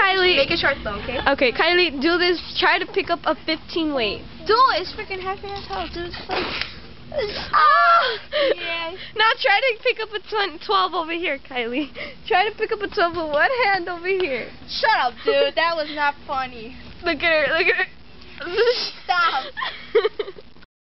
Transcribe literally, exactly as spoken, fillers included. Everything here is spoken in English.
Kylie. Make it short though, okay? Okay, Kylie, do this. Try to pick up a fifteen weight. Dude, it's freaking heavy as hell, dude. It's like... Ah! Yeah. Now try to pick up a twelve over here, Kylie. Try to pick up a twelve with one hand over here. Shut up, dude. That was not funny. Look at her. Look at her. Stop.